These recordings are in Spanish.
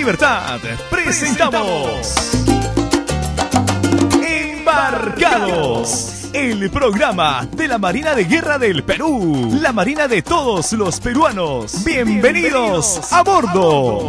Libertad presentamos Embarcados, el programa de la Marina de Guerra del Perú, la Marina de todos los peruanos. Bienvenidos a bordo.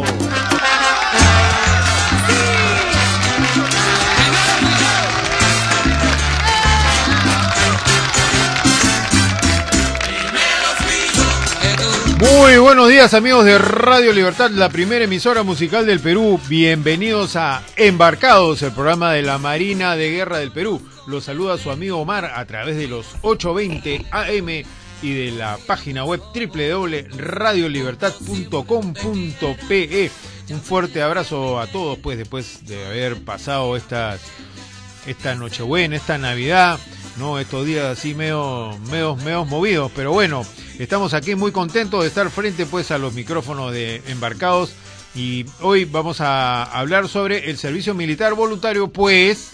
Muy buenos días, amigos de Radio Libertad, la primera emisora musical del Perú. Bienvenidos a Embarcados, el programa de la Marina de Guerra del Perú. Los saluda su amigo Omar a través de los 820 AM y de la página web www.radiolibertad.com.pe. Un fuerte abrazo a todos, pues, después de haber pasado esta Nochebuena, esta Navidad, ¿no? Estos días así medio movidos, pero bueno, estamos aquí muy contentos de estar frente, pues, a los micrófonos de Embarcados, y hoy vamos a hablar sobre el servicio militar voluntario, pues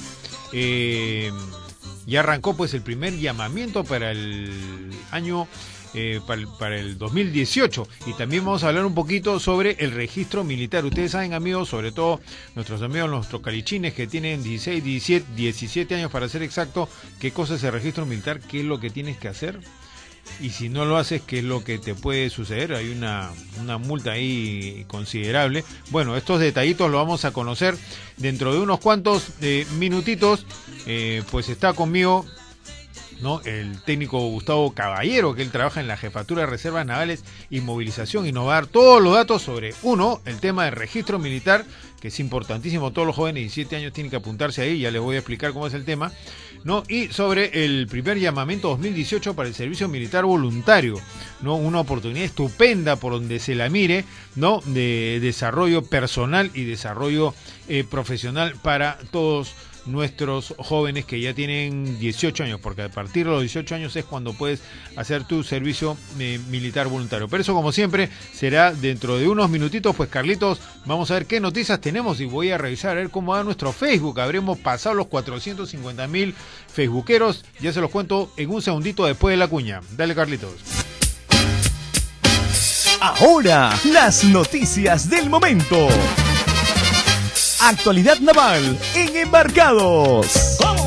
ya arrancó, pues, el primer llamamiento para el año para el 2018, y también vamos a hablar un poquito sobre el registro militar. Ustedes saben, amigos, sobre todo nuestros amigos, nuestros calichines que tienen 16, 17 años para ser exacto, qué cosa es el registro militar, qué es lo que tienes que hacer, y si no lo haces, qué es lo que te puede suceder. Hay una multa ahí considerable. Bueno, estos detallitos los vamos a conocer dentro de unos cuantos minutitos. Pues está conmigo, ¿no?, el técnico Gustavo Caballero, que él trabaja en la Jefatura de Reservas Navales y Movilización, y nos va a dar todos los datos sobre, uno, el tema del registro militar, que es importantísimo. Todos los jóvenes de 17 años tienen que apuntarse ahí, ya les voy a explicar cómo es el tema, ¿no? Y sobre el primer llamamiento 2018 para el servicio militar voluntario, ¿no? Una oportunidad estupenda por donde se la mire, ¿no?, de desarrollo personal y desarrollo profesional para todos nuestros jóvenes que ya tienen 18 años, porque a partir de los 18 años es cuando puedes hacer tu servicio militar voluntario. Pero eso, como siempre, será dentro de unos minutitos. Pues, Carlitos, vamos a ver qué noticias tenemos, y voy a revisar a ver cómo va nuestro Facebook. Habremos pasado los 450.000 facebookeros, ya se los cuento en un segundito después de la cuña. Dale, Carlitos. Ahora, las noticias del momento. Actualidad naval en Embarcados. ¡Vamos!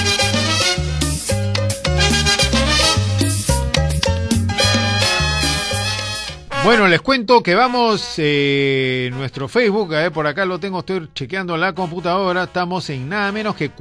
Bueno, les cuento que vamos nuestro Facebook, a ver, por acá lo tengo, estoy chequeando la computadora, estamos en nada menos que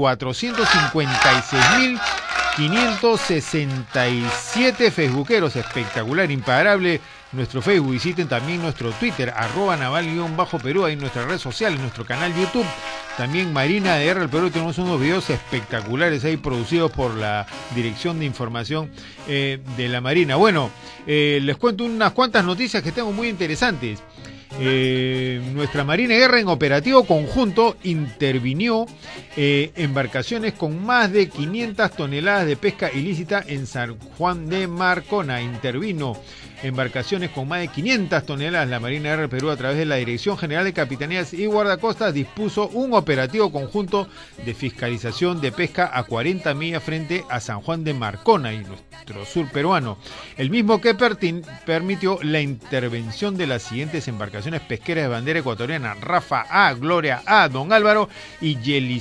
456.567 facebookeros. Espectacular, imparable nuestro Facebook. Visiten también nuestro Twitter, @naval_Perú, ahí en nuestras redes sociales, nuestro canal YouTube, también Marina de Guerra del Perú. Tenemos unos videos espectaculares ahí producidos por la Dirección de Información de la Marina. Bueno, les cuento unas cuantas noticias que tengo muy interesantes. Nuestra Marina de Guerra en operativo conjunto intervinió embarcaciones con más de 500 toneladas de pesca ilícita en San Juan de Marcona. Intervino embarcaciones con más de 500 toneladas. La Marina de Guerra del Perú, a través de la Dirección General de Capitanías y Guardacostas, dispuso un operativo conjunto de fiscalización de pesca a 40 millas frente a San Juan de Marcona y nuestro sur peruano. El mismo que permitió la intervención de las siguientes embarcaciones pesqueras de bandera ecuatoriana: Rafa A, Gloria A, Don Álvaro y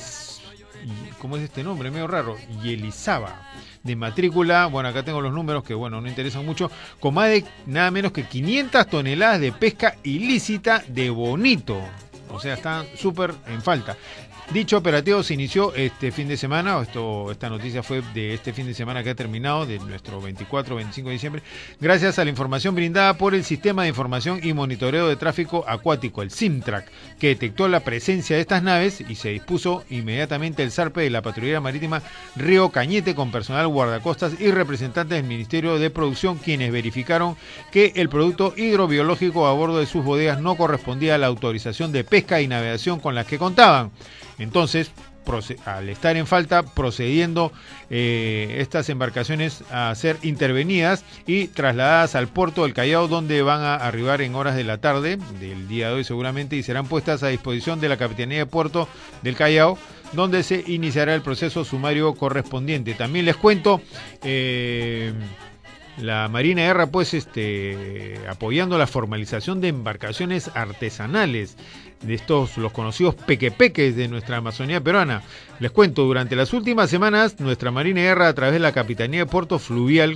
¿cómo es este nombre? Medio raro. Yelizaba, de matrícula, bueno, acá tengo los números que, bueno, no interesan mucho, con más de nada menos que 500 toneladas de pesca ilícita de bonito. O sea, están súper en falta. Dicho operativo se inició este fin de semana, esta noticia fue de este fin de semana que ha terminado, de nuestro 24-25 de diciembre, gracias a la información brindada por el Sistema de Información y Monitoreo de Tráfico Acuático, el SIMTRAC, que detectó la presencia de estas naves, y se dispuso inmediatamente el zarpe de la Patrullera Marítima Río Cañete con personal guardacostas y representantes del Ministerio de Producción, quienes verificaron que el producto hidrobiológico a bordo de sus bodegas no correspondía a la autorización de pesca y navegación con las que contaban. Entonces, al estar en falta, procediendo estas embarcaciones a ser intervenidas y trasladadas al puerto del Callao, donde van a arribar en horas de la tarde del día de hoy seguramente, y serán puestas a disposición de la Capitanía de Puerto del Callao, donde se iniciará el proceso sumario correspondiente. También les cuento La Marina de Guerra, pues, apoyando la formalización de embarcaciones artesanales, de estos, los conocidos pequepeques de nuestra Amazonía peruana. Les cuento, durante las últimas semanas, nuestra Marina de Guerra, a través de la Capitanía de Puerto Fluvial,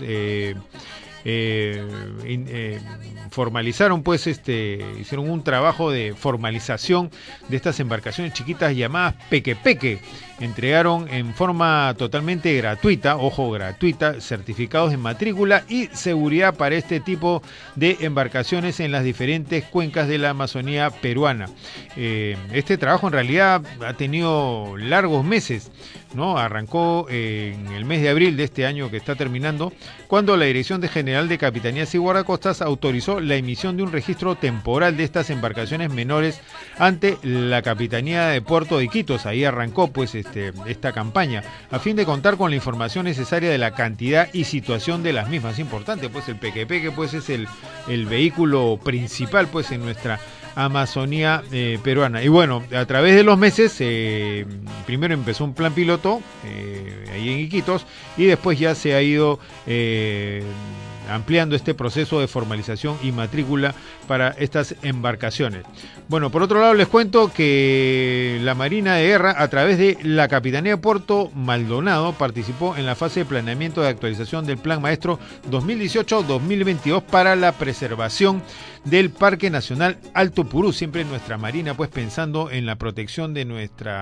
formalizaron, pues, hicieron un trabajo de formalización de estas embarcaciones chiquitas llamadas pequepeque. Entregaron en forma totalmente gratuita, ojo, gratuita, certificados de matrícula y seguridad para este tipo de embarcaciones en las diferentes cuencas de la Amazonía peruana. Este trabajo en realidad ha tenido largos meses, ¿no? Arrancó en el mes de abril de este año que está terminando, cuando la Dirección General de Capitanías y Guardacostas autorizó la emisión de un registro temporal de estas embarcaciones menores ante la Capitanía de Puerto de Iquitos. Ahí arrancó, pues, esta campaña, a fin de contar con la información necesaria de la cantidad y situación de las mismas. Es importante, pues, el pequepeque, pues, es el vehículo principal, pues, en nuestra Amazonía peruana. Y bueno, a través de los meses, primero empezó un plan piloto ahí en Iquitos, y después ya se ha ido ampliando este proceso de formalización y matrícula para estas embarcaciones. Bueno, por otro lado les cuento que la Marina de Guerra, a través de la Capitanía de Puerto Maldonado, participó en la fase de planeamiento de actualización del Plan Maestro 2018-2022 para la preservación del Parque Nacional Alto Purús. Siempre nuestra Marina, pues, pensando en la protección de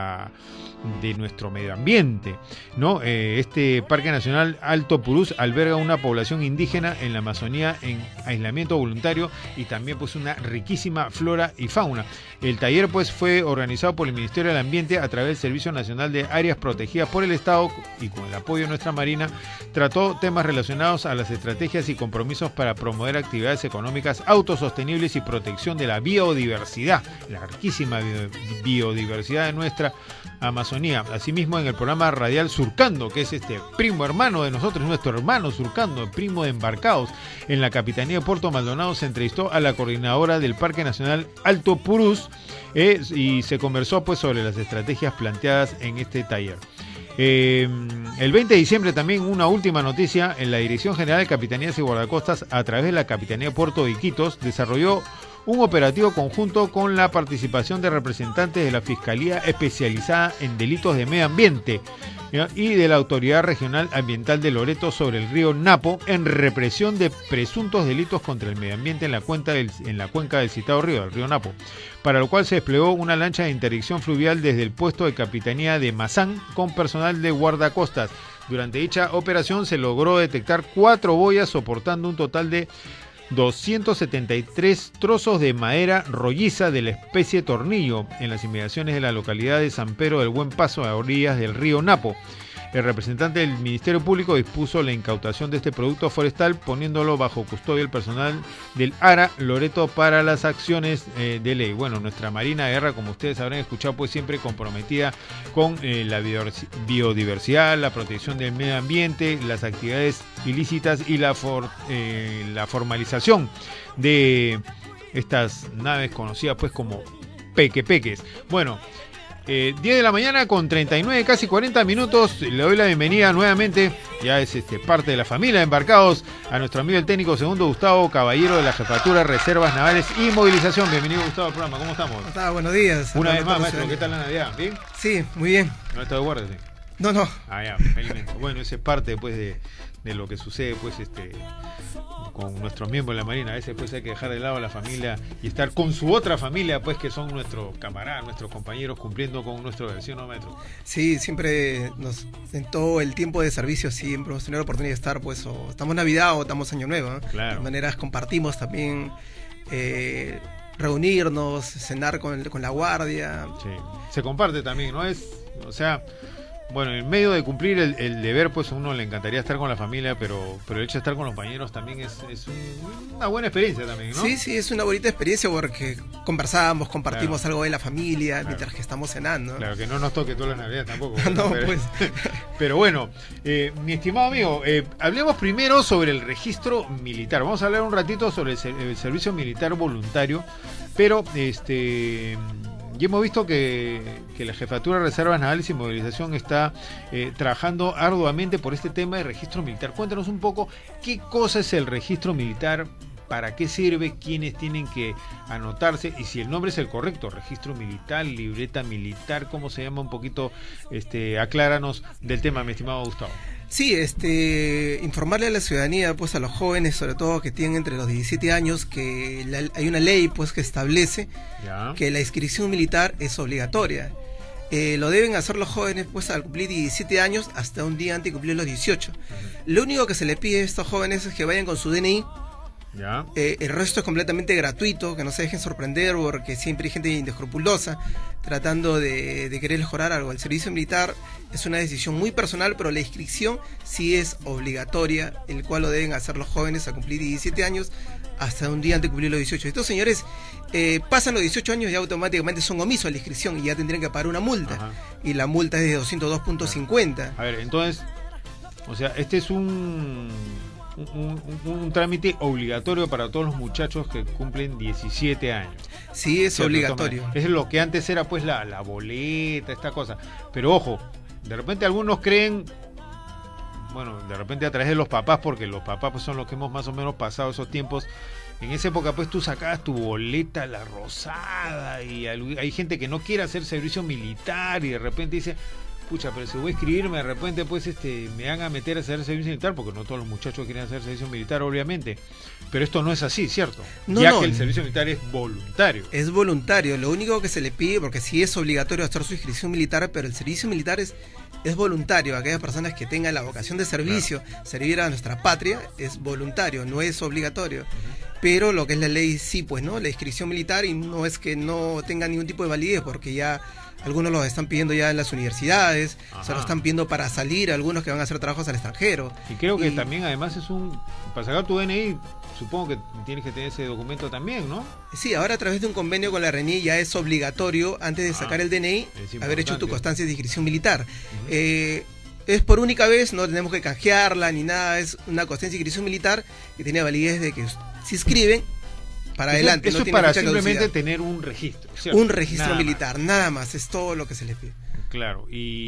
nuestro medio ambiente, ¿no? Este Parque Nacional Alto Purús alberga una población indígena en la Amazonía en aislamiento voluntario y también, pues, una riquísima flora y fauna. El taller, pues, fue organizado por el Ministerio del Ambiente a través del Servicio Nacional de Áreas Protegidas por el Estado, y con el apoyo de nuestra Marina trató temas relacionados a las estrategias y compromisos para promover actividades económicas autosostenibles y protección de la biodiversidad, la riquísima biodiversidad de nuestra Amazonía. Asimismo, en el programa radial Surcando, que es primo hermano de nosotros, nuestro hermano Surcando, el primo de Embarcados, en la Capitanía de Puerto Maldonado, se entrevistó a la coordinadora del Parque Nacional Alto Purús y se conversó, pues, sobre las estrategias planteadas en este taller. El 20 de diciembre también una última noticia: en la Dirección General de Capitanías y Guardacostas, a través de la Capitanía de Puerto de Iquitos, desarrolló un operativo conjunto con la participación de representantes de la Fiscalía Especializada en Delitos de Medio Ambiente, ¿ya?, y de la Autoridad Regional Ambiental de Loreto sobre el río Napo, en represión de presuntos delitos contra el medio ambiente en la cuenca del citado río, el río Napo, para lo cual se desplegó una lancha de interdicción fluvial desde el puesto de Capitanía de Mazán con personal de guardacostas. Durante dicha operación se logró detectar 4 boyas soportando un total de 273 trozos de madera rolliza de la especie tornillo en las inmediaciones de la localidad de San Pedro del Buen Paso, a orillas del río Napo. El representante del Ministerio Público dispuso la incautación de este producto forestal, poniéndolo bajo custodia del personal del ARA Loreto para las acciones de ley. Bueno, nuestra Marina de Guerra, como ustedes habrán escuchado, pues, siempre comprometida con la biodiversidad, la protección del medio ambiente, las actividades ilícitas y la formalización de estas naves conocidas, pues, como pequepeques. Bueno, 10 de la mañana con 39, casi 40 minutos. Le doy la bienvenida nuevamente, ya es parte de la familia de Embarcados, a nuestro amigo el técnico segundo Gustavo Caballero, de la Jefatura de Reservas Navales y Movilización. Bienvenido, Gustavo, al programa. ¿Cómo estamos? Buenos días. Una vez más, maestro, ¿qué tal la Navidad? ¿Bien? Sí, muy bien. ¿No está de guardia? Sí. No. Ah, ya, felizmente. Bueno, esa es parte, pues, de lo que sucede, pues, con nuestros miembros de la Marina. A veces, pues, hay que dejar de lado a la familia y estar con su otra familia, pues, que son nuestros camaradas, nuestros compañeros, cumpliendo con nuestra versión, ¿no, maestro? Sí, siempre en todo el tiempo de servicio siempre hemos tenido la oportunidad de estar, pues, o estamos Navidad o estamos Año Nuevo, ¿no? Claro. De todas maneras compartimos también, reunirnos, cenar con la guardia. Sí, se comparte también, ¿no? O sea, bueno, en medio de cumplir el deber, pues, a uno le encantaría estar con la familia, pero el hecho de estar con los compañeros también es una buena experiencia también, ¿no? Sí, es una bonita experiencia porque compartimos Claro. algo de la familia, Claro. Mientras que estamos cenando. Claro, que no nos toque todas las navidades tampoco. No, pero, pues. Pero bueno, mi estimado amigo, hablemos primero sobre el registro militar. Vamos a hablar un ratito sobre el servicio militar voluntario, pero Y hemos visto que la Jefatura de Reservas Navales y Movilización está trabajando arduamente por este tema de registro militar. Cuéntanos un poco qué cosa es el registro militar, para qué sirve, quiénes tienen que anotarse y si el nombre es el correcto, registro militar, libreta militar, ¿cómo se llama? Un poquito, acláranos del tema, mi estimado Gustavo. Sí, informarle a la ciudadanía, pues a los jóvenes, sobre todo que tienen entre los 17 años, que hay una ley pues que establece que la inscripción militar es obligatoria. Lo deben hacer los jóvenes pues al cumplir 17 años hasta un día antes de cumplir los 18. Lo único que se le pide a estos jóvenes es que vayan con su DNI. El resto es completamente gratuito, que no se dejen sorprender porque siempre hay gente inescrupulosa tratando de querer mejorar algo. El servicio militar es una decisión muy personal, pero la inscripción sí es obligatoria, el cual lo deben hacer los jóvenes a cumplir 17 años hasta un día antes de cumplir los 18. Estos señores pasan los 18 años y automáticamente son omisos a la inscripción y ya tendrían que pagar una multa. Y la multa es de 202.50. A ver, entonces, o sea, este es un trámite obligatorio para todos los muchachos que cumplen 17 años. Sí, es obligatorio. Es lo que antes era pues la boleta, esta cosa. Pero ojo, de repente algunos creen, bueno, de repente a través de los papás, porque los papás pues son los que hemos más o menos pasado esos tiempos. En esa época pues tú sacabas tu boleta, la rosada, y hay gente que no quiere hacer servicio militar y de repente dice, pucha, pero si voy a escribirme de repente pues me van a meter a hacer servicio militar, porque no todos los muchachos quieren hacer servicio militar, obviamente, pero esto no es así, ¿cierto? Que el servicio militar es voluntario. Es voluntario, lo único que se le pide, porque sí es obligatorio hacer su inscripción militar, pero el servicio militar es voluntario. Aquellas personas que tengan la vocación de servicio, servir a nuestra patria, es voluntario, no es obligatorio. Pero lo que es la ley sí, pues, ¿no? La inscripción militar, y no es que no tenga ningún tipo de validez, porque ya algunos lo están pidiendo ya en las universidades, se lo están pidiendo para salir, algunos que van a hacer trabajos al extranjero. Y creo que también además para sacar tu DNI, supongo que tienes que tener ese documento también, ¿no? Sí, ahora a través de un convenio con la RENIE ya es obligatorio, antes de sacar el DNI, haber hecho tu constancia de inscripción militar. Es por única vez, no tenemos que canjearla ni nada, es una constancia de inscripción militar que tiene validez de que se inscriben para adelante. Eso no es tiene para fecha de simplemente caducidad. tener un registro, ¿cierto? Un registro militar, nada más, es todo lo que se le pide. Claro,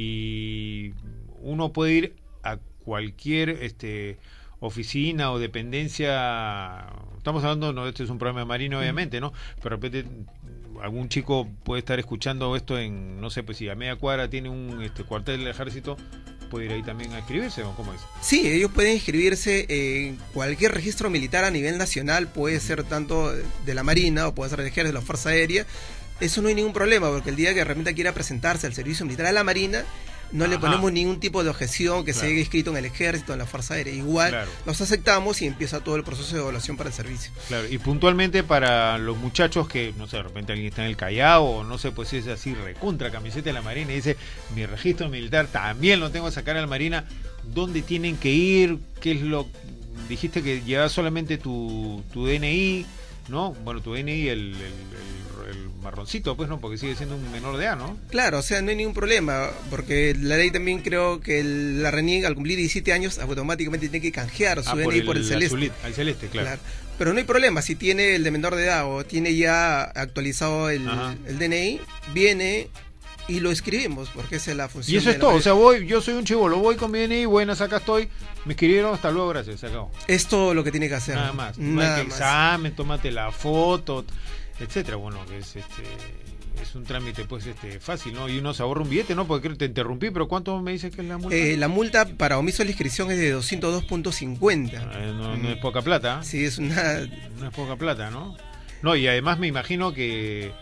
y uno puede ir a cualquier oficina o dependencia. Estamos hablando, no, este es un programa de Marina, obviamente, ¿no? Pero de repente algún chico puede estar escuchando esto en, no sé, pues si a media cuadra tiene un cuartel del ejército, puede ir ahí también a inscribirse, ¿o cómo es? Sí, ellos pueden inscribirse en cualquier registro militar a nivel nacional, puede ser tanto de la Marina o puede ser del Ejército, de la Fuerza Aérea. Eso no hay ningún problema, porque el día que de repente quiera presentarse al servicio militar a la Marina, no le ponemos ningún tipo de objeción que se haya inscrito en el Ejército, en la Fuerza Aérea. Igual los aceptamos y empieza todo el proceso de evaluación para el servicio. Claro, y puntualmente para los muchachos que, no sé, de repente alguien está en el Callao, o no sé, pues si es así, recontra camiseta de la Marina y dice, mi registro militar también lo tengo que sacar a la Marina, ¿dónde tienen que ir? ¿Qué es lo...? Dijiste que llevas solamente tu DNI, ¿no? Bueno, tu DNI, el marroncito, pues, ¿no? Porque sigue siendo un menor de edad, ¿no? Claro, o sea, no hay ningún problema, porque la ley también creo que la RENIE al cumplir 17 años automáticamente tiene que canjear su DNI por el celeste. Al celeste, claro. Pero no hay problema, si tiene el de menor de edad o tiene ya actualizado el DNI, viene y lo escribimos, porque esa es la función. Y eso es todo, o sea, yo soy un chibolo, voy con mi DNI, buenas, acá estoy, me escribieron, hasta luego, gracias, se acabó. Es todo lo que tiene que hacer. Nada más, no hay que examen, tómate la foto, etcétera. Bueno, que es un trámite pues fácil, ¿no? Y uno se ahorra un billete, ¿no? Porque te interrumpí, pero ¿cuánto me dices que es la multa? La multa para omiso de la inscripción es de 202.50. No es poca plata. Sí, no es poca plata, ¿no? No, y además me imagino que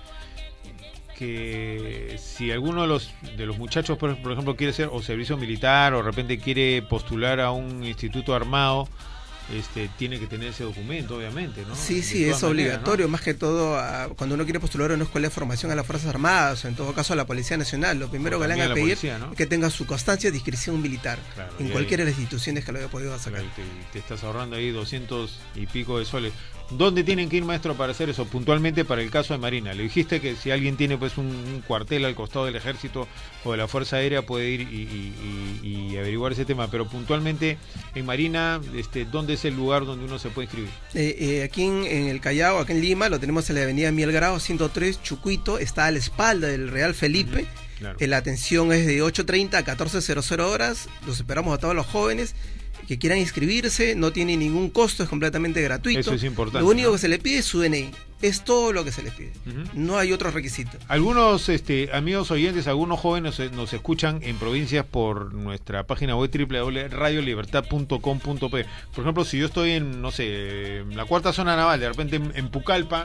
si alguno de los muchachos, por ejemplo, quiere hacer o servicio militar o de repente quiere postular a un instituto armado, tiene que tener ese documento, obviamente, ¿no? Sí, es obligatorio, ¿no? Más que todo cuando uno quiere postular a una escuela de formación a las Fuerzas Armadas o en todo caso a la Policía Nacional, lo primero que le van a pedir es que tenga su constancia de inscripción militar en cualquiera de las instituciones que lo haya podido sacar. Te estás ahorrando ahí 200 y pico de soles. ¿Dónde tienen que ir, maestro, para hacer eso? Puntualmente para el caso de Marina. Le dijiste que si alguien tiene pues un cuartel al costado del Ejército o de la Fuerza Aérea puede ir y averiguar ese tema, pero puntualmente en Marina, ¿dónde es el lugar donde uno se puede inscribir? Aquí en el Callao, acá en Lima, lo tenemos en la avenida Miguel Grau 103, Chucuito, está a la espalda del Real Felipe. Claro. La atención es de 8:30 a 14:00 horas. Los esperamos a todos los jóvenes que quieran inscribirse, no tiene ningún costo, es completamente gratuito. Eso es importante. Lo único que se le pide es su DNI, es todo lo que se le pide. No hay otro requisito. Algunos amigos oyentes, algunos jóvenes nos escuchan en provincias por nuestra página web www.radiolibertad.com.p. Por ejemplo, si yo estoy en, no sé, en la cuarta zona naval, de repente en Pucallpa,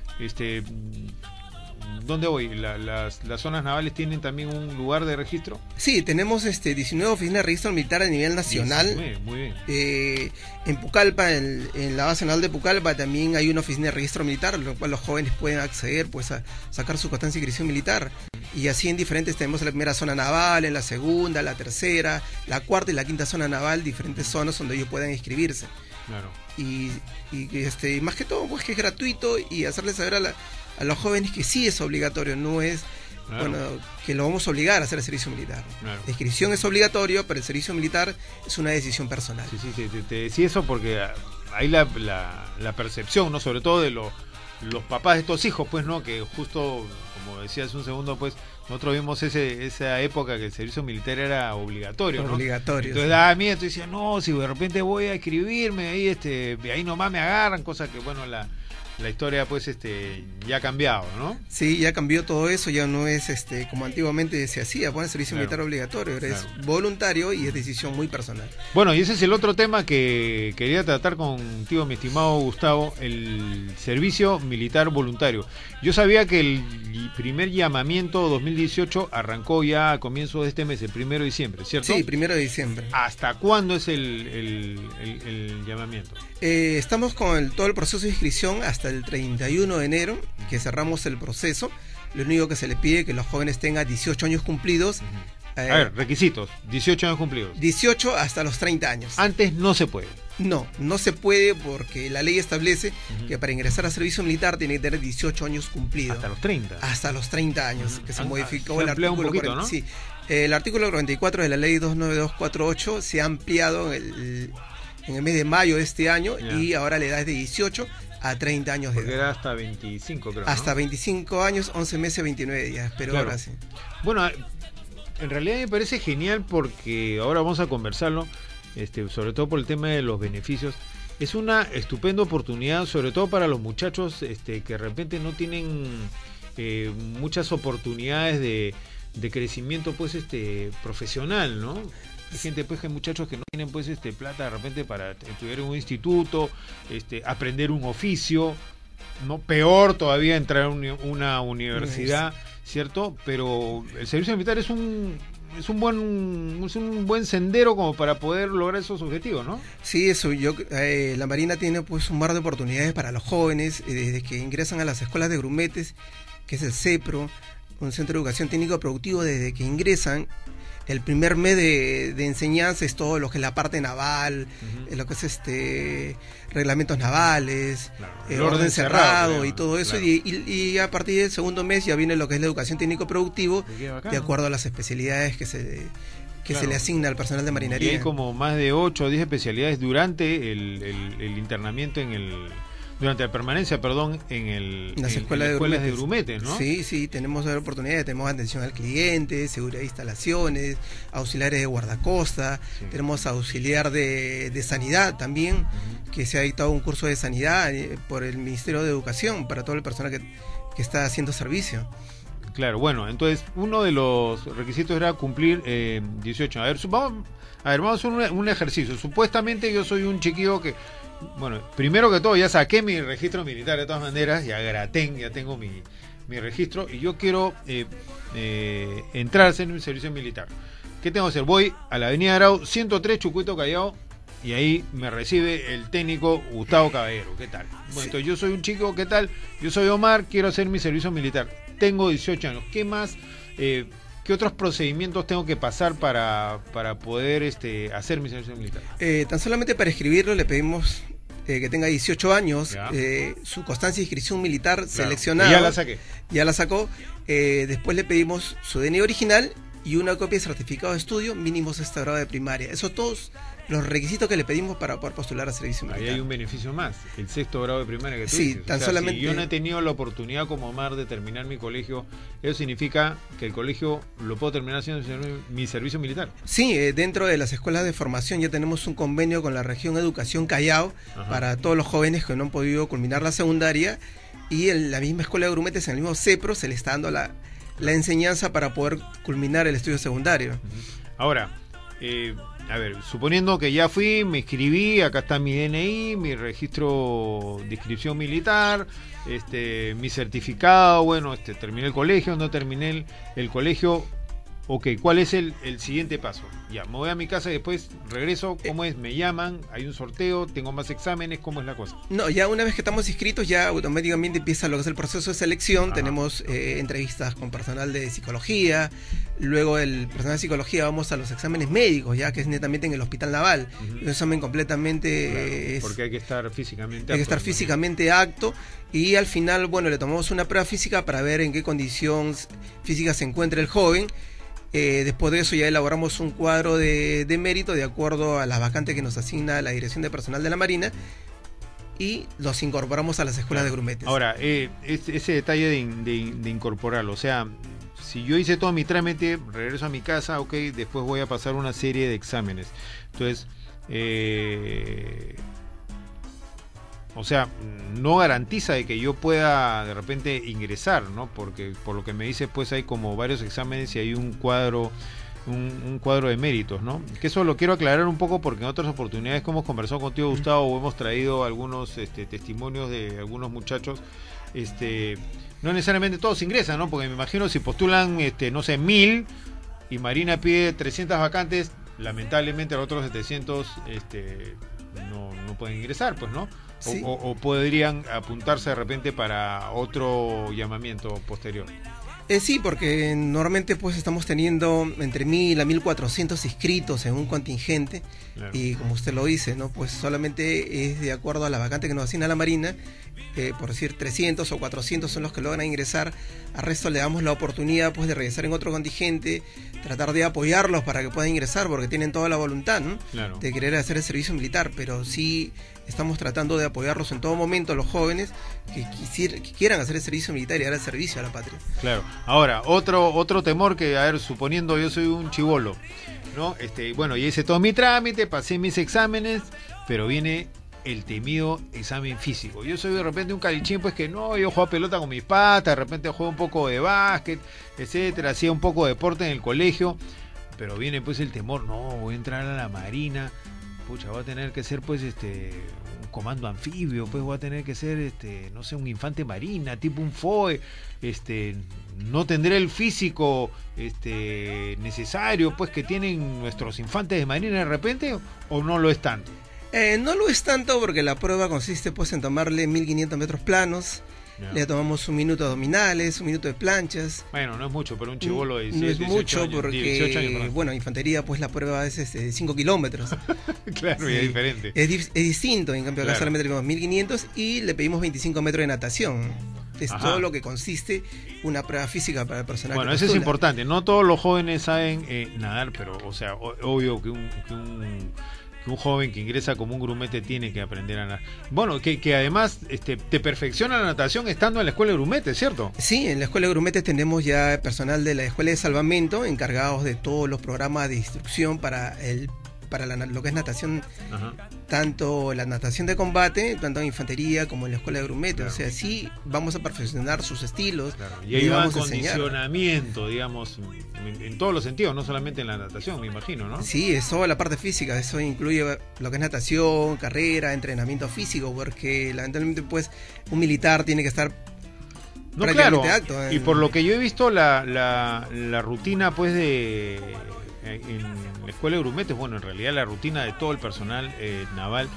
¿dónde voy? ¿Las zonas navales tienen también un lugar de registro? Sí, tenemos 19 oficinas de registro militar a nivel nacional. 19, muy bien. En Pucallpa, en la base naval de Pucallpa, también hay una oficina de registro militar, lo cual los jóvenes pueden acceder pues a sacar su constancia de inscripción militar. Y así en diferentes, tenemos la primera zona naval, en la segunda, la tercera, la cuarta y la quinta zona naval, diferentes zonas donde ellos puedan inscribirse. Claro. Y más que todo, pues que es gratuito, y hacerles saber a los jóvenes que sí es obligatorio, no es que lo vamos a obligar a hacer el servicio militar. Claro. La inscripción es obligatorio, pero el servicio militar es una decisión personal. Sí, te decía eso porque hay la percepción, ¿no? Sobre todo de los papás de estos hijos, pues, ¿no? Que justo, como decía hace un segundo, pues, nosotros vimos esa época que el servicio militar era obligatorio, ¿no? Obligatorio. Entonces daba miedo, entonces decía, no, si de repente voy a inscribirme, ahí nomás me agarran, cosa que, bueno, la historia pues ya ha cambiado, ¿no? Sí, ya cambió todo eso, ya no es como antiguamente se hacía, poner servicio militar obligatorio, ahora es voluntario y es decisión muy personal. Bueno, y ese es el otro tema que quería tratar contigo, mi estimado Gustavo, el servicio militar voluntario. Yo sabía que el primer llamamiento 2018 arrancó ya a comienzos de este mes, el 1 de diciembre, ¿cierto? Sí, 1 de diciembre. ¿Hasta cuándo es el llamamiento? Estamos con todo el proceso de inscripción hasta el 31 de enero, que cerramos el proceso. Lo único que se le pide es que los jóvenes tengan 18 años cumplidos. A ver, requisitos, 18 años cumplidos. 18 hasta los 30 años. Antes no se puede. No se puede, porque la ley establece que para ingresar a servicio militar tiene que tener 18 años cumplidos. Hasta los 30. Hasta los 30 años, que se modificó el artículo artículo 40, ¿no? Sí, el artículo 44 de la ley 29248 se ha ampliado en el mes de mayo de este año, y ahora la edad es de 18 a 30 años de edad. Porque era hasta 25, creo, hasta ¿no? 25 años, 11 meses, 29 días, pero claro. Ahora sí. Bueno, en realidad me parece genial, porque ahora vamos a conversarlo, sobre todo por el tema de los beneficios. Es una estupenda oportunidad, sobre todo para los muchachos que de repente no tienen muchas oportunidades de crecimiento pues profesional, ¿no? Hay gente, pues, que hay muchachos que no tienen pues plata de repente para estudiar en un instituto, aprender un oficio, no, peor todavía entrar a una universidad, ¿cierto? Pero el servicio militar es un buen sendero como para poder lograr esos objetivos, ¿no? Sí, la Marina tiene pues un mar de oportunidades para los jóvenes, desde que ingresan a las escuelas de grumetes, que es el CEPRO, un centro de educación técnico productivo. Desde que ingresan, el primer mes de enseñanza es todo lo que es la parte naval, lo que es reglamentos navales, claro, orden cerrado, claro, y todo eso, claro. y a partir del segundo mes ya viene lo que es la educación técnico productivo, de acuerdo a las especialidades que se le asigna al personal de marinería. Y hay como más de 8 o 10 especialidades durante el internamiento durante la permanencia, en las escuelas de grumetes, ¿no? Sí, tenemos oportunidades, tenemos atención al cliente, seguridad de instalaciones, auxiliares de guardacosta, tenemos auxiliar de sanidad también, que se ha dictado un curso de sanidad por el Ministerio de Educación para todo el personal que está haciendo servicio. Claro, bueno, entonces uno de los requisitos era cumplir 18 años. Vamos a hacer un ejercicio. Supuestamente yo soy un chiquillo que, bueno, primero que todo ya saqué mi registro militar de todas maneras, ya tengo mi registro, y yo quiero entrar a hacer un servicio militar. ¿Qué tengo que hacer? Voy a la avenida Grau 103, Chucuito, Callao, y ahí me recibe el técnico Gustavo Caballero. ¿Qué tal? Bueno, entonces yo soy un chico, ¿qué tal? Yo soy Omar, quiero hacer mi servicio militar. Tengo 18 años. ¿Qué más? ¿Qué otros procedimientos tengo que pasar para poder hacer mi servicio militar? Tan solamente para escribirlo le pedimos que tenga 18 años, su constancia de inscripción militar seleccionada. Ya la saqué. Ya la sacó. Después le pedimos su DNI original y una copia de certificado de estudio mínimo sexto grado de primaria. Eso todos los requisitos que le pedimos para poder postular a servicio militar. Ahí hay un beneficio más, el sexto grado de primaria que tú sí, dices. Tan solamente... Si yo no he tenido la oportunidad como Omar de terminar mi colegio, eso significa que el colegio lo puedo terminar haciendo mi servicio militar. Sí, dentro de las escuelas de formación ya tenemos un convenio con la región Educación Callao. Ajá. Para todos los jóvenes que no han podido culminar la secundaria, y en la misma escuela de Grumetes, en el mismo CEPRO, se le está dando la enseñanza para poder culminar el estudio secundario. Ahora, a ver, suponiendo que ya fui, me inscribí, acá está mi DNI, mi registro de inscripción militar, mi certificado, bueno, terminé el colegio, no terminé el colegio. Ok, ¿cuál es el siguiente paso? Ya, me voy a mi casa y después regreso. ¿Cómo es? ¿Me llaman? ¿Hay un sorteo? ¿Tengo más exámenes? ¿Cómo es la cosa? No, ya una vez que estamos inscritos, ya automáticamente empieza lo que es el proceso de selección. Ajá. Tenemos entrevistas con personal de psicología. Luego el personal de psicología vamos a los exámenes médicos, ya que es netamente en el Hospital Naval. Un examen completamente... Claro, porque hay que estar físicamente apto. Hay que estar físicamente apto. Y al final, bueno, le tomamos una prueba física para ver en qué condición física se encuentra el joven. Después de eso ya elaboramos un cuadro de mérito de acuerdo a las vacantes que nos asigna la Dirección de Personal de la Marina y los incorporamos a las escuelas de Grumetes. Ahora, ese detalle de incorporarlo, o sea, si yo hice todo mi trámite, regreso a mi casa, ok, después voy a pasar una serie de exámenes. Entonces, o sea, no garantiza de que yo pueda de repente ingresar, ¿no? Porque por lo que me dice, pues hay como varios exámenes y hay un cuadro de méritos, ¿no? Que eso lo quiero aclarar un poco porque en otras oportunidades que hemos conversado contigo, Gustavo, hemos traído algunos testimonios de algunos muchachos, no necesariamente todos ingresan, ¿no? Porque me imagino si postulan, no sé, 1000 y Marina pide 300 vacantes, lamentablemente los otros 700 no pueden ingresar, pues, ¿no? Sí. O podrían apuntarse de repente para otro llamamiento posterior. Sí, porque normalmente pues estamos teniendo entre 1000 a 1400 inscritos en un contingente. Claro. Y como usted lo dice, ¿no? Pues solamente es de acuerdo a la vacante que nos asigna la Marina. Por decir 300 o 400 son los que logran ingresar. Al resto le damos la oportunidad pues de regresar en otro contingente, tratar de apoyarlos para que puedan ingresar porque tienen toda la voluntad, ¿no? Claro. De querer hacer el servicio militar, pero sí estamos tratando de apoyarlos en todo momento a los jóvenes que quieran hacer el servicio militar y dar el servicio a la patria. Claro. Ahora, otro temor que, a ver, suponiendo yo soy un chibolo, ¿no? Bueno, ya hice todo mi trámite, pasé mis exámenes, pero viene el temido examen físico. Yo soy de repente un calichín, pues que no, yo juego pelota con mis patas, de repente juego un poco de básquet, etcétera, hacía un poco de deporte en el colegio, pero viene pues el temor, no, voy a entrar a la Marina, pucha, va a tener que ser pues un comando anfibio, pues voy a tener que ser no sé, un infante marina, tipo un FOE, no tendré el físico necesario pues que tienen nuestros infantes de marina de repente, o no lo es tanto. No lo es tanto porque la prueba consiste pues en tomarle 1500 metros planos. Yeah. Le tomamos 1 minuto de abdominales, 1 minuto de planchas. Bueno, no es mucho, pero un chibolo de 18 no es mucho años, porque, 18 años, bueno, infantería pues la prueba es 5 kilómetros. Claro, sí, y es diferente. Es distinto, en cambio acá claro. Solamente le pedimos 1500 y le pedimos 25 metros de natación. Es Ajá. todo lo que consiste una prueba física para el personal. Bueno, eso es importante. No todos los jóvenes saben nadar, pero, o sea, obvio que un joven que ingresa como un grumete tiene que aprender a nadar. Bueno, que además te perfecciona la natación estando en la escuela de grumetes, ¿cierto? Sí, en la escuela de grumetes tenemos ya personal de la escuela de salvamento encargados de todos los programas de instrucción para lo que es natación. Ajá. Tanto la natación de combate, tanto en infantería como en la escuela de grumetes. Claro. O sea, sí vamos a perfeccionar sus estilos. Claro. Y hay un acondicionamiento, digamos, en todos los sentidos, no solamente en la natación, me imagino, ¿no? Sí, es toda la parte física, eso incluye lo que es natación, carrera, entrenamiento físico, porque lamentablemente pues un militar tiene que estar prácticamente acto. Y por lo que yo he visto la rutina pues en la escuela de grumetes, bueno, en realidad la rutina de todo el personal naval,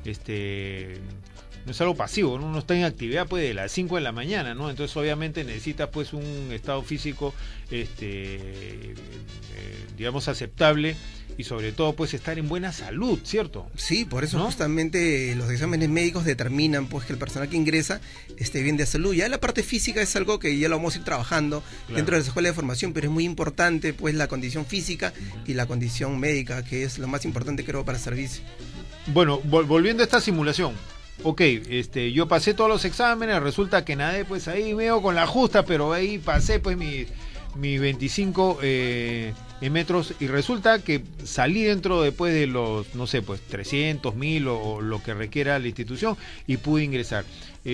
no es algo pasivo, ¿no? Uno está en actividad pues de las 5 de la mañana, ¿no? Entonces obviamente necesita pues un estado físico digamos aceptable y sobre todo pues estar en buena salud, ¿cierto? Sí, por eso, ¿no?, justamente los exámenes médicos determinan pues que el personal que ingresa esté bien de salud. Ya la parte física es algo que ya lo vamos a ir trabajando dentro de la escuela de formación, pero es muy importante pues la condición física y la condición médica, que es lo más importante, creo, para el servicio. Bueno, volviendo a esta simulación, ok, yo pasé todos los exámenes, resulta que nadé pues ahí medio con la justa, pero ahí pasé pues mi 25 metros, y resulta que salí dentro después de los, no sé, pues 300, 1000 o lo que requiera la institución, y pude ingresar.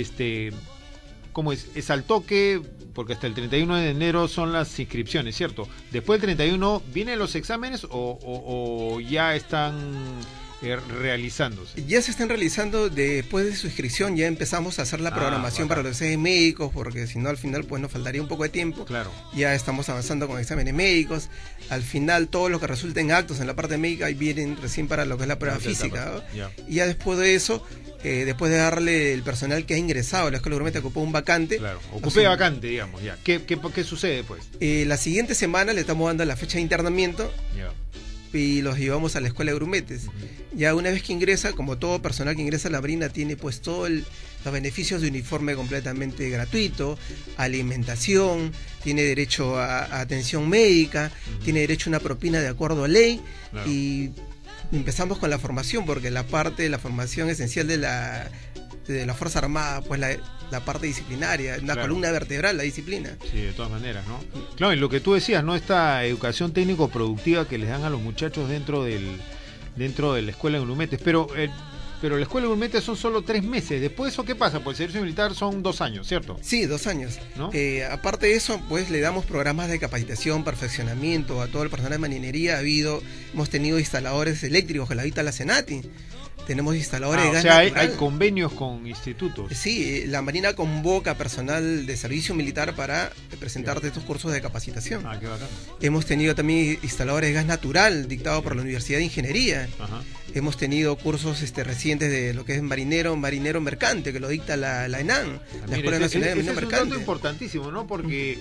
¿Cómo es? Es al toque, porque hasta el 31 de enero son las inscripciones, ¿cierto? Después del 31, ¿vienen los exámenes o ya están realizándose? Ya se están realizando. Después de su inscripción ya empezamos a hacer la programación para los exámenes médicos, porque si no al final pues nos faltaría un poco de tiempo. Claro. Ya estamos avanzando con exámenes médicos. Al final todo lo que resulte en actos en la parte médica vienen recién para lo que es la prueba física, ¿no? Y ya después de eso, después de darle el personal que ha ingresado a la escuela de grumete, ocupó un vacante. Claro, ocupé vacante, digamos, ya. ¿Qué sucede pues? La siguiente semana le estamos dando la fecha de internamiento. Ya. Y los llevamos a la escuela de grumetes. Ya una vez que ingresa, como todo personal que ingresa a la Marina, tiene pues todos los beneficios de uniforme completamente gratuito, alimentación, tiene derecho a atención médica, tiene derecho a una propina de acuerdo a ley. Claro. Y empezamos con la formación, porque la formación esencial de la Fuerza Armada, pues la parte disciplinaria, la columna vertebral, la disciplina. Sí, de todas maneras, ¿no? Claro, y lo que tú decías, ¿no? Esta educación técnico-productiva que les dan a los muchachos dentro de la escuela de grumetes, pero la escuela de grumetes son solo 3 meses. Después de eso, ¿qué pasa? Pues el servicio militar son 2 años, ¿cierto? Sí, 2 años. ¿No? Aparte de eso, pues le damos programas de capacitación, perfeccionamiento a todo el personal de marinería. Hemos tenido instaladores eléctricos que la habita la Senati. Tenemos instaladores de gas natural. Hay convenios con institutos. Sí, la Marina convoca personal de servicio militar para presentarte estos cursos de capacitación. Qué bacán. Hemos tenido también instaladores de gas natural dictados por la Universidad de Ingeniería. Ajá. Hemos tenido cursos recientes de lo que es marinero mercante, que lo dicta la ENAM, la Escuela Nacional de Marinero Mercante. Es un dato importantísimo, ¿no? Porque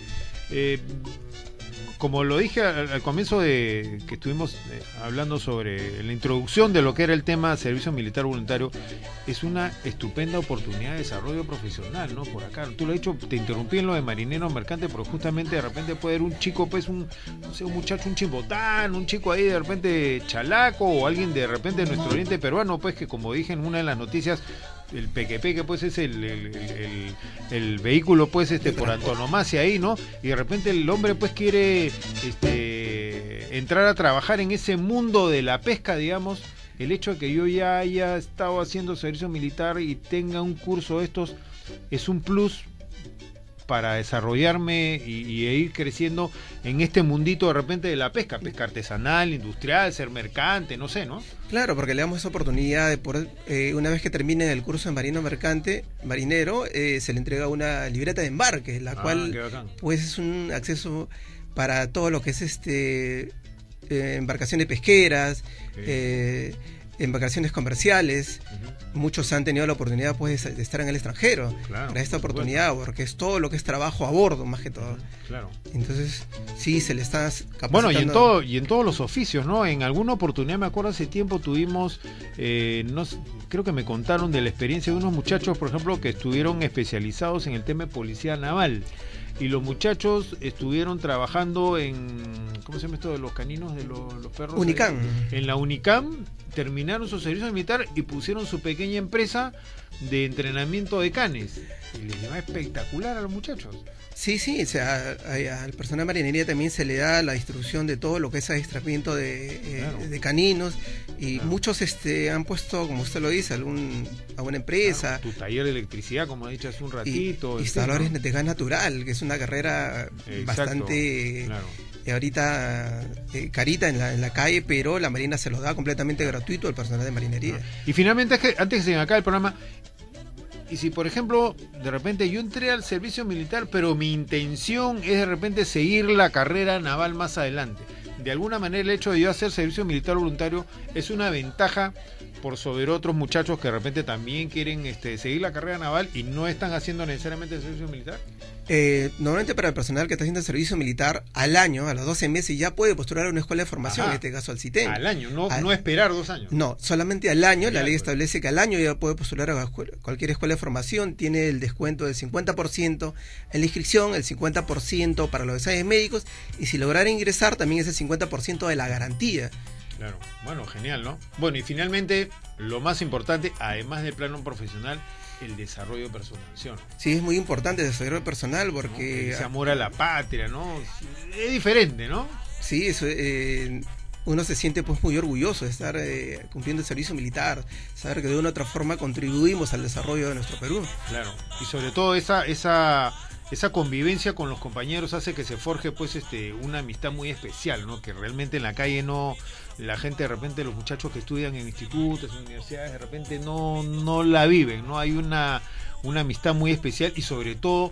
como lo dije al comienzo que estuvimos hablando sobre la introducción de lo que era el tema servicio militar voluntario, es una estupenda oportunidad de desarrollo profesional, ¿no? Por acá, tú lo has dicho, te interrumpí en lo de marinero mercante, pero justamente de repente puede haber un chico, pues un muchacho, un chimbotán, un chico ahí de repente chalaco, o alguien de repente de nuestro oriente peruano, pues que como dije en una de las noticias, el pequepeque pues es el vehículo pues por antonomasia ahí, ¿no? Y de repente el hombre pues quiere entrar a trabajar en ese mundo de la pesca, digamos. El hecho de que yo ya haya estado haciendo servicio militar y tenga un curso de estos es un plus para desarrollarme y ir creciendo en este mundito de repente de la pesca artesanal, industrial, ser mercante, no sé, ¿no? Claro, porque le damos esa oportunidad de poder, una vez que termine el curso de marinero, se le entrega una libreta de embarque, la cual pues es un acceso para todo lo que es embarcaciones pesqueras, embarcaciones comerciales. Muchos han tenido la oportunidad pues de estar en el extranjero para esta oportunidad, porque es todo lo que es trabajo a bordo más que todo. Claro. Entonces sí se le está capacitando. Bueno, y en todos los oficios, ¿no? En alguna oportunidad, me acuerdo hace tiempo tuvimos, creo que me contaron de la experiencia de unos muchachos, por ejemplo, que estuvieron especializados en el tema de policía naval. Y los muchachos estuvieron trabajando en, ¿cómo se llama esto de los caninos, de los perros? Unicam. En la Unicam, terminaron su servicio militar y pusieron su pequeña empresa de entrenamiento de canes. Y les lleva espectacular a los muchachos. Sí, o sea, al personal de marinería también se le da la instrucción de todo lo que es adiestramiento de caninos, y muchos han puesto, como usted lo dice, alguna empresa. Tu taller de electricidad, como ha dicho hace un ratito. Instaladores de gas natural, que es una carrera bastante ahorita carita en la calle, pero la Marina se lo da completamente gratuito al personal de marinería. Y finalmente, antes que se acabe el programa, y si por ejemplo de repente yo entré al servicio militar, pero mi intención es de repente seguir la carrera naval más adelante, de alguna manera el hecho de yo hacer servicio militar voluntario es una ventaja por sobre otros muchachos que de repente también quieren seguir la carrera naval y no están haciendo necesariamente el servicio militar. Normalmente para el personal que está haciendo el servicio militar, al año, a los 12 meses, ya puede postular a una escuela de formación, en este caso al CITEM. Al año, no esperar 2 años. No, solamente al año. La ley establece que al año ya puede postular a cualquier escuela de formación, tiene el descuento del 50% en la inscripción, el 50% para los exámenes médicos, y si lograra ingresar también es el 50% de la garantía. Claro, bueno, genial, ¿no? Bueno, y finalmente, lo más importante, además del plano profesional, el desarrollo personal, ¿sí o no? Sí, es muy importante el desarrollo personal porque... ¿no? Ese amor a la patria, ¿no? Es diferente, ¿no? Sí, eso, uno se siente pues muy orgulloso de estar cumpliendo el servicio militar, saber que de una u otra forma contribuimos al desarrollo de nuestro Perú. Claro, y sobre todo esa convivencia con los compañeros hace que se forje pues una amistad muy especial, ¿no? Que realmente en la calle la gente de repente, los muchachos que estudian en institutos, en universidades, de repente no la viven, ¿no? Hay una amistad muy especial y sobre todo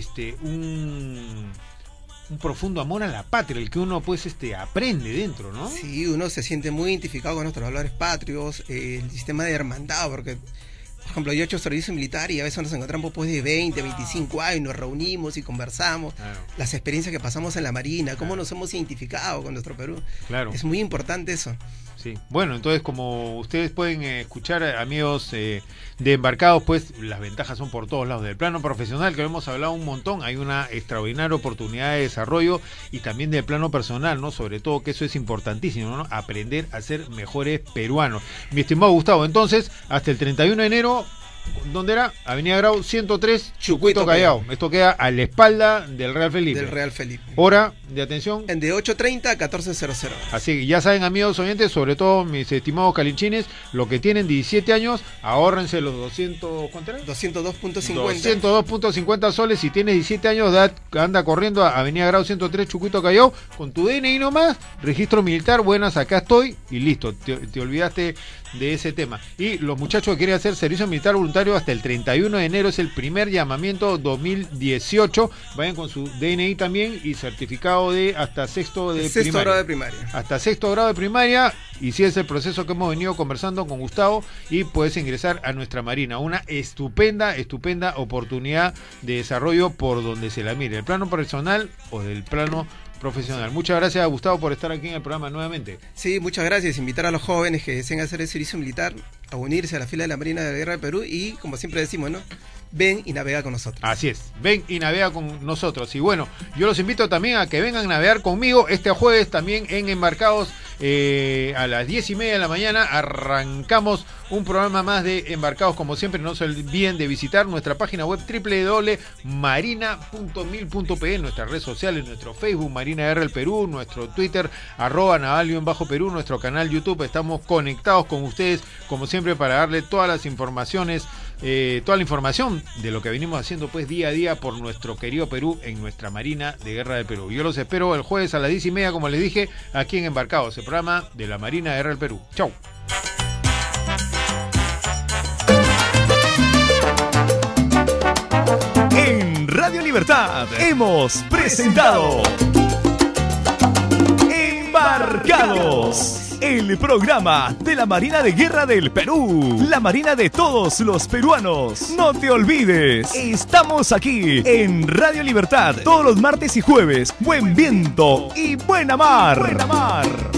un profundo amor a la patria, el que uno pues aprende dentro, ¿no? Sí, uno se siente muy identificado con nuestros valores patrios, el sistema de hermandad, porque por ejemplo, yo he hecho servicio militar y a veces nos encontramos pues de 20, 25 años, nos reunimos y conversamos, claro, las experiencias que pasamos en la Marina, cómo nos hemos identificado con nuestro Perú. Claro. Es muy importante eso. Sí, bueno, entonces como ustedes pueden escuchar, amigos de Embarcados, pues las ventajas son por todos lados. Del plano profesional, que lo hemos hablado un montón, hay una extraordinaria oportunidad de desarrollo, y también del plano personal, ¿no? Sobre todo que eso es importantísimo, ¿no? Aprender a ser mejores peruanos. Mi estimado Gustavo, entonces, hasta el 31 de enero... ¿Dónde era? Avenida Grau 103, Chucuito Callao. Esto queda a la espalda del Real Felipe. Del Real Felipe. Hora de atención. De 8:30 a 14:00. Así que ya saben, amigos oyentes, sobre todo mis estimados calinchines, los que tienen 17 años, ahórrense los 200, ¿cuánto era? 202.50. 202.50 soles. Si tienes 17 años de edad, anda corriendo a Avenida Grau 103, Chucuito Callao, con tu DNI nomás, registro militar, buenas, acá estoy, y listo, te olvidaste de ese tema. Y los muchachos que quieren hacer servicio militar voluntario hasta el 31 de enero es el primer llamamiento 2018. Vayan con su DNI también y certificado de hasta sexto grado de primaria. Hasta sexto grado de primaria, y si es el proceso que hemos venido conversando con Gustavo, y puedes ingresar a nuestra Marina. Una estupenda oportunidad de desarrollo por donde se la mire, el plano personal o del plano profesional. Muchas gracias, Gustavo, por estar aquí en el programa nuevamente. Sí, muchas gracias. Invitar a los jóvenes que deseen hacer el servicio militar a unirse a la fila de la Marina de la Guerra del Perú y, como siempre decimos, ¿no? Ven y navega con nosotros. Así es, ven y navega con nosotros. Y bueno, yo los invito también a que vengan a navegar conmigo este jueves también en Embarcados. A las 10:30 de la mañana arrancamos un programa más de Embarcados. Como siempre, no se olviden de visitar nuestra página web www.marina.mil.pe, nuestras redes sociales, nuestro Facebook Marina Guerra del Perú, nuestro Twitter @naval_Perú, nuestro canal YouTube. Estamos conectados con ustedes como siempre para darle todas las informaciones, toda la información de lo que venimos haciendo pues día a día por nuestro querido Perú en nuestra Marina de Guerra del Perú. Yo los espero el jueves a las 10:30, como les dije, aquí en Embarcados, el programa de la Marina de Guerra del Perú. Chau. En Radio Libertad hemos presentado Embarcados, el programa de la Marina de Guerra del Perú, la Marina de todos los peruanos. No te olvides, estamos aquí en Radio Libertad todos los martes y jueves. Buen viento y buena mar. Buena mar.